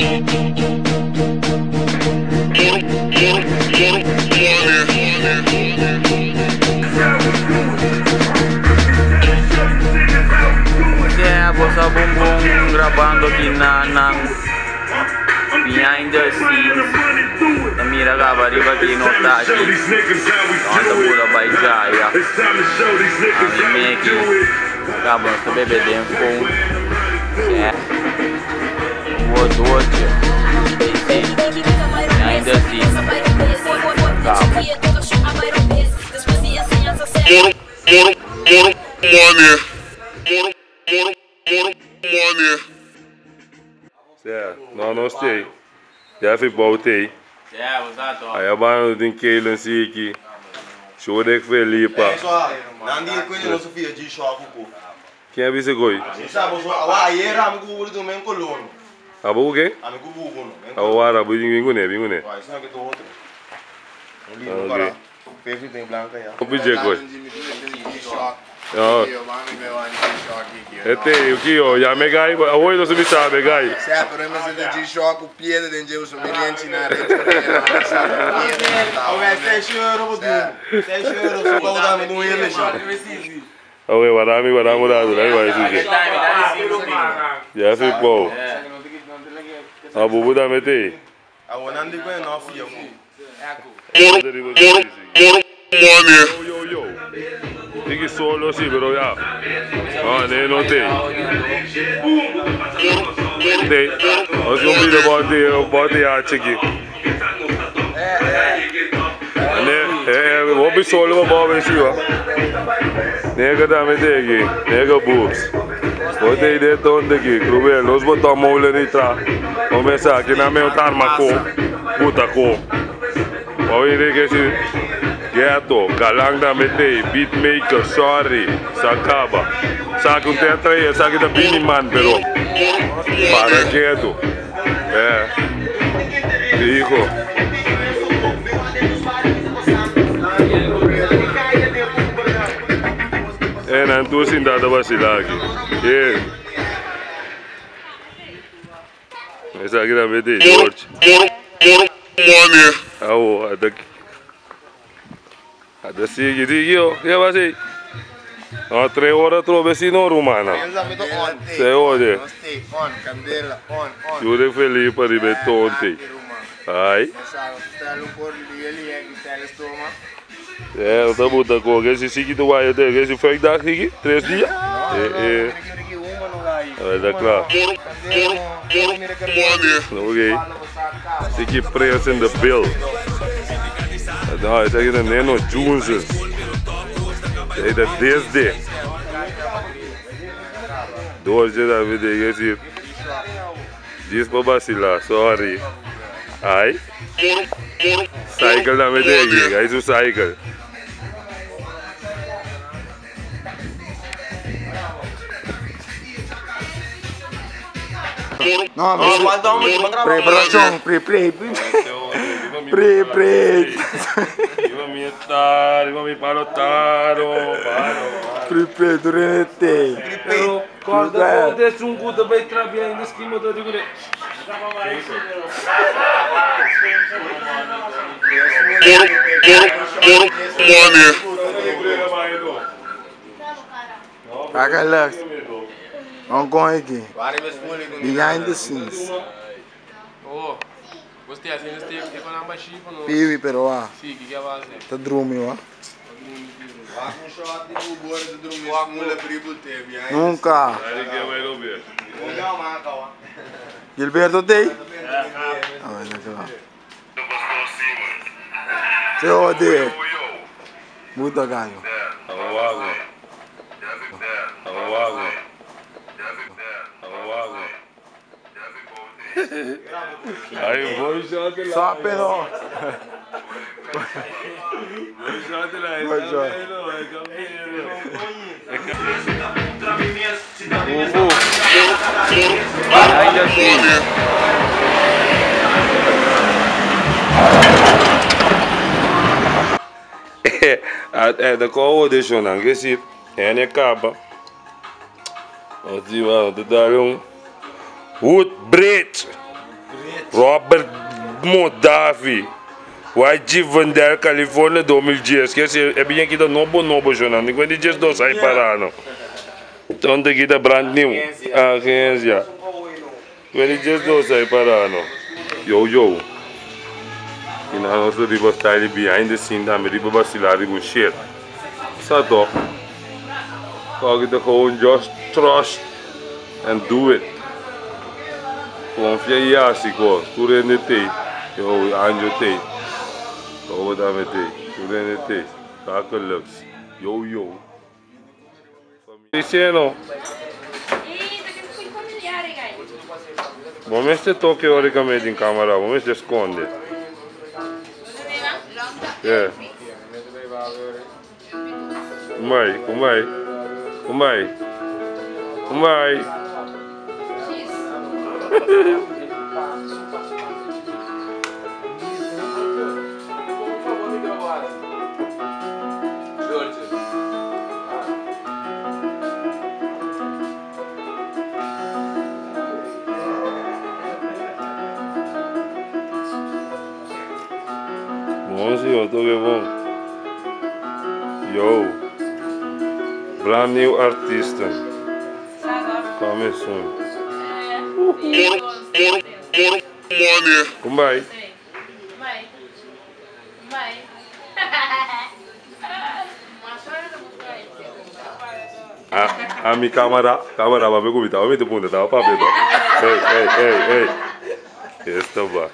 Bossa bumbum gravando aqui ng behind the scenes na mira acaba riba aqui no taxi onde pula by Jaya ang Meki acaba nós bebe dentro com watch behind the scenes MoroMoney. Ja, nou nog steeds. Ja, vind bouwt hij. ja, wat dat toch? Hij heeft een kelen zeker. Zo dat ik veel liep. Dan die kun je nog zoveel G-Shock ook. Quem é esse goi? Sabe, a era amigo vou do meu colono. Abu o quê? Amigo vou Abu arabu binguné. Vai, isso não é que tô outro. Um livro para. Perfeito tem branca já. O pedido goi. Este o que ó, já me gai, hoje não se me sabe gai. Certo, pero mas de G-Shock o piede de Deus o miliante na rede. Olha, você chorou muito. Você chorou, só vou dar no ele já. Oke, warami dado, lagi vai suci. Já fez bom. Abu buda mete. Awonandi ko na fiya ko. MoroMoney. Yo. Digi solo si bro ya. Ah, ne no te. Te. Os um vídeo bode a chiki. Vou be solo vou ver se ó. Nega da mete aqui, nega boobs. Botei de tonde aqui, cruel, nós botamos mole de trás. Vamos pensar aqui na minha tarmaco, puta co. Vou ir aqui se Ghetto, galang da mete, beatmaker, sorry, sacaba. Sabe um teatro aí, sabe da Biniman, pero para Ghetto. Dijo. En tu sin dada vasilagi. Essa aqui da mete, George. MoroMoney. Aô, ada sigi ó, que vai ser? Ó, 3 horas trouxe se não rumana. Se hoje. On, candela, on. Jure feliz para ribeto ontem. Ai. Eu tô botando com esse sigi do vai até esse foi daqui 3 dias. É claro. MoroMoney. Ok. Sigi preço in the bill. Não, esse aqui não é no Joneses. É da desde. 2 dias da vida esse. Diz para vacilar, sorry. Ai. Cycle da mete aqui, aí o cycle. Não, mas preparação, pre. Iba mi palotaro. Pre, durante. Pero quando eu um guto bem trabalhar ainda esquema todo digo. Relax. Vamos com aqui. Behind the scenes. Oh, gostei assim, gostei porque quando a baixinha não. Piwi pero ah. Sim, que é a base. Tá dormindo, ó. Nunca. Gilberto tem? Ah, vai lá. Você odeia? Muda ganho. Aí vou jogar lá. Só pelo. Vou jogar lá. Vai jogar. Ainda É da qual deixou não que se é acaba. Nós vamos dar wood bridge. Robert Modavi. Vai de Vandel, Califórnia 2010. Esqueci, é bem aqui da Nobo, Jonathan. Não tem dias dois aí parando. Então tem aqui da brand new. Agência. Não tem dias dois aí parando. Yo. E na nossa riba style behind the scene, da riba vacilar, riba shit. Sato. Kau kita gewoon just trust and do it. Confia e hasi ko. Turende te. Yo, anjo te. Kau bata me te. Turende te. Kakalaks. Yo. Dicendo. Vamos ver toque teoricamente em câmera. Vamos ver se esconde. É. Come vai. Bom, senhor, tô que bom. Yo. Brand new artista. Começou. MoroMoney. Como vai? A minha câmera vai ver como tá. Vai meter punta, tá? Papo, ei. Esta vai.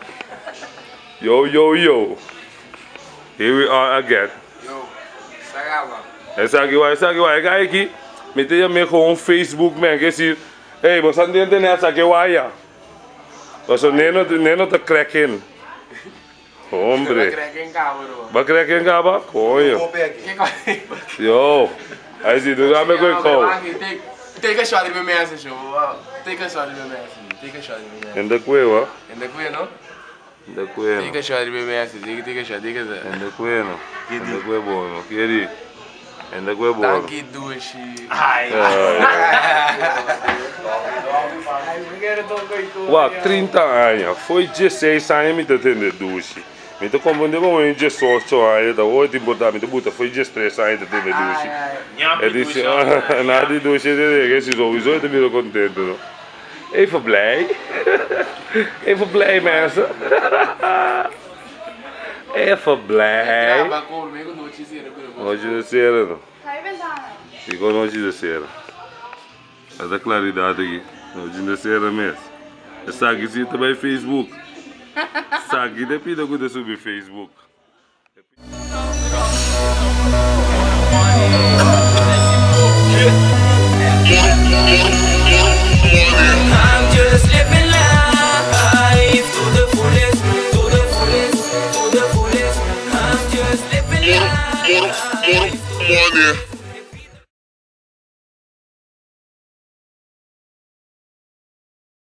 Yo. Here we are again. Yo, sagava. Essa aqui vai. Gai aqui. Meter me com Facebook, man. Que se, ei, você não entende nessa aqui vai ya. Você nem tá cracking. Hombre. Vai cracking cá, ba? Coño. Yo. Aí se tu dá me coi. Take a shot of your message, show. Take a shot of your message. Ainda cueva. In the queen, no? Ainda cueva. Take a shot of your message. Take a shot. Ainda cueva. Ainda cueva. Queri. Ainda cueva. Tanki dushi. Uau, 30 anos. Foi 16 anos me atender dushi. Me tô compreendendo como eu 18 anos. Da hoje importante me botar foi 13 anos atender dushi. É disse, nada de dushi de que se sowieso te me contento, não? Even blij mensen. Even blij. Noite cera. Ficou noite de cera. Essa claridade aqui. Noite de cera mesmo. Essa aqui sim também Facebook. Essa aqui depende do que subir Facebook. I'm just living life to the fullest. I'm just living life. MoroMoney.